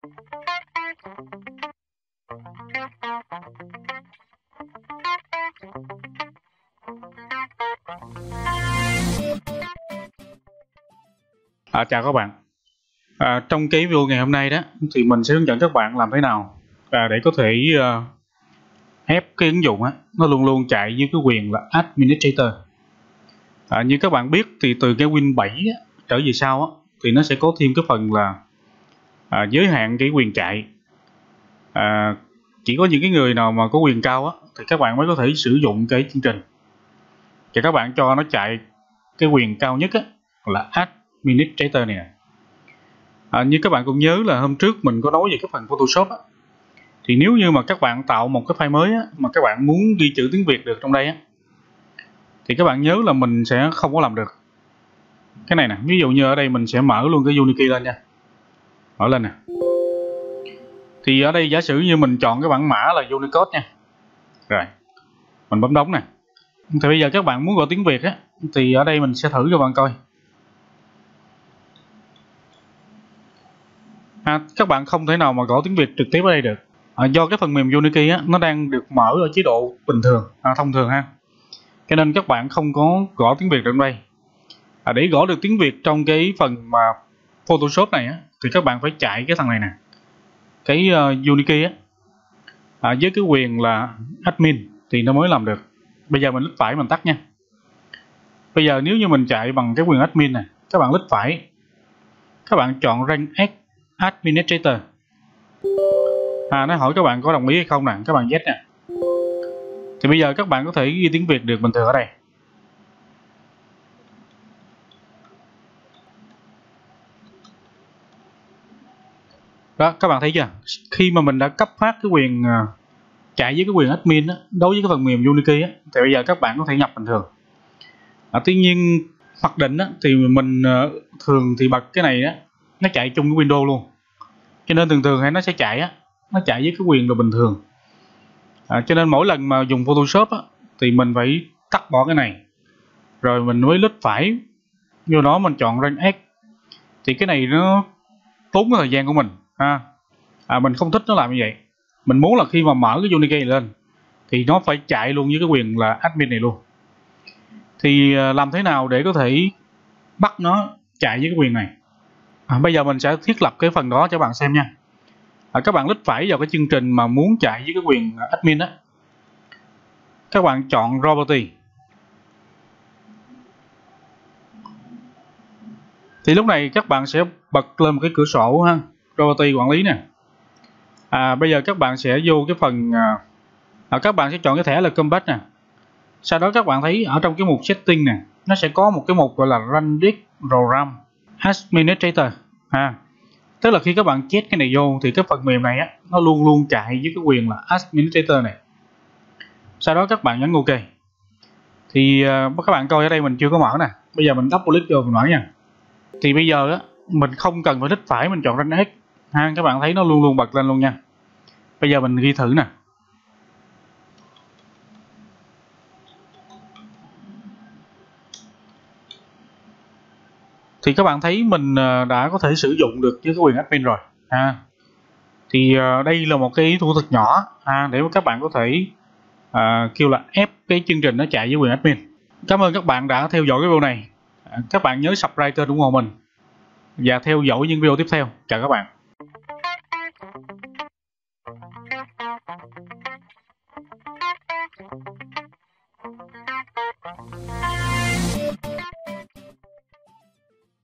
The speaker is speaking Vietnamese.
Chào các bạn. Trong cái video ngày hôm nay đó thì mình sẽ hướng dẫn các bạn làm thế nào để có thể ép cái ứng dụng nó luôn luôn chạy với cái quyền là Administrator. Như các bạn biết thì từ cái Win 7 trở về sau thì nó sẽ có thêm cái phần là giới hạn cái quyền chạy. Chỉ có những cái người nào mà có quyền cao thì các bạn mới có thể sử dụng cái chương trình. Và các bạn cho nó chạy cái quyền cao nhất là Administrator này nè. Như các bạn cũng nhớ là hôm trước mình có nói về cái phần Photoshop thì nếu như mà các bạn tạo một cái file mới mà các bạn muốn ghi chữ tiếng Việt được trong đây thì các bạn nhớ là mình sẽ không có làm được cái này nè. Ví dụ như ở đây mình sẽ mở luôn cái Unity lên nha, mở lên nè. Thì ở đây giả sử như mình chọn cái bản mã là Unicode nha, rồi mình bấm đóng nè. Thì bây giờ các bạn muốn gọi tiếng Việt thì ở đây mình sẽ thử cho bạn coi. Các bạn không thể nào mà gõ tiếng Việt trực tiếp ở đây được, do cái phần mềm Unity nó đang được mở ở chế độ bình thường, thông thường cho nên các bạn không có gõ tiếng Việt được trong đây. Để gõ được tiếng Việt trong cái phần mà Photoshop này thì các bạn phải chạy cái thằng này nè, cái Unity với cái quyền là admin thì nó mới làm được. Bây giờ mình click phải mình tắt nha. Bây giờ nếu như mình chạy bằng cái quyền admin này, các bạn click phải, các bạn chọn rank Administrator. Nó hỏi các bạn có đồng ý hay không nè, các bạn yes nè. Thì bây giờ các bạn có thể ghi tiếng Việt được bình thường ở đây. Đó, các bạn thấy chưa? Khi mà mình đã cấp phát cái quyền chạy với cái quyền admin đối với cái phần mềm Unity thì bây giờ các bạn có thể nhập bình thường. Tuy nhiên mặc định thì mình thường thì bật cái này nó chạy chung với Windows luôn, cho nên thường hay nó sẽ chạy nó chạy với cái quyền là bình thường. Cho nên mỗi lần mà dùng Photoshop thì mình phải tắt bỏ cái này, rồi mình mới click phải vô đó mình chọn rank X. Thì cái này nó tốn cái thời gian của mình mình không thích nó làm như vậy. Mình muốn là khi mà mở cái Unity này lên thì nó phải chạy luôn với cái quyền là admin này luôn. Thì làm thế nào để có thể bắt nó chạy với cái quyền này? Bây giờ mình sẽ thiết lập cái phần đó cho các bạn xem nha. Các bạn click phải vào cái chương trình mà muốn chạy với cái quyền admin các bạn chọn Property. Thì lúc này các bạn sẽ bật lên một cái cửa sổ Property quản lý nè. Bây giờ các bạn sẽ vô cái phần các bạn sẽ chọn cái thẻ là Combat nè. Sau đó các bạn thấy ở trong cái mục Setting nè, nó sẽ có một cái mục gọi là Run This Program Administrator. Tức là khi các bạn chết cái này vô thì cái phần mềm này nó luôn luôn chạy với cái quyền là Administrator này. Sau đó các bạn nhấn OK. Thì các bạn coi ở đây mình chưa có mở nè. Bây giờ mình double click vô mình mở nha. Thì bây giờ mình không cần phải click phải, mình chọn Run X các bạn thấy nó luôn luôn bật lên luôn nha. Bây giờ mình ghi thử nè. Thì các bạn thấy mình đã có thể sử dụng được với cái quyền admin rồi Thì đây là một cái thủ thuật nhỏ để mà các bạn có thể kêu là ép cái chương trình nó chạy với quyền admin. Cảm ơn các bạn đã theo dõi cái video này. Các bạn nhớ subscribe kênh ủng hộ mình và theo dõi những video tiếp theo. Chào các bạn.